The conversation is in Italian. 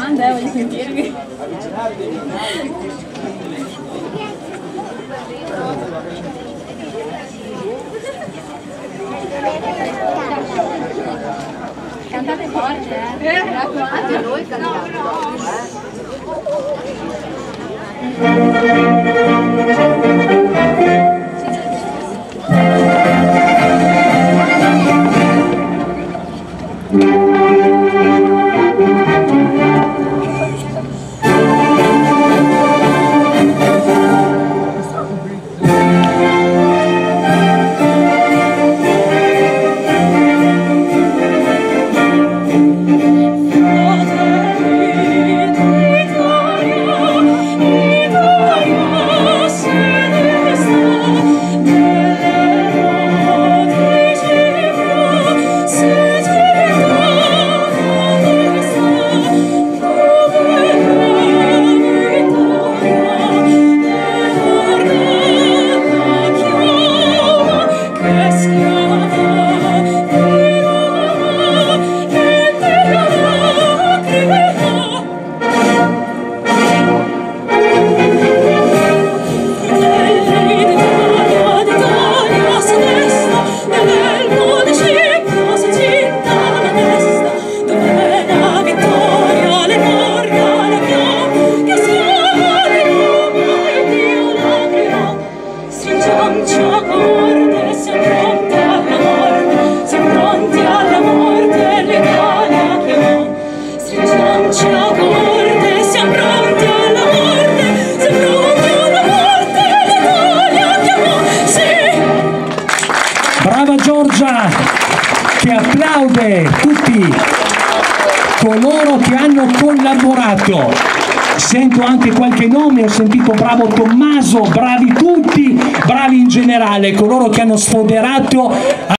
domanda, voglio sentirvi. Cantate forte, raccomando. Noi cantiamo. Brava Giorgia, che applaude tutti coloro che hanno collaborato. Sento anche qualche nome, ho sentito bravo Tommaso, bravi tutti, bravi in generale, coloro che hanno sfoderato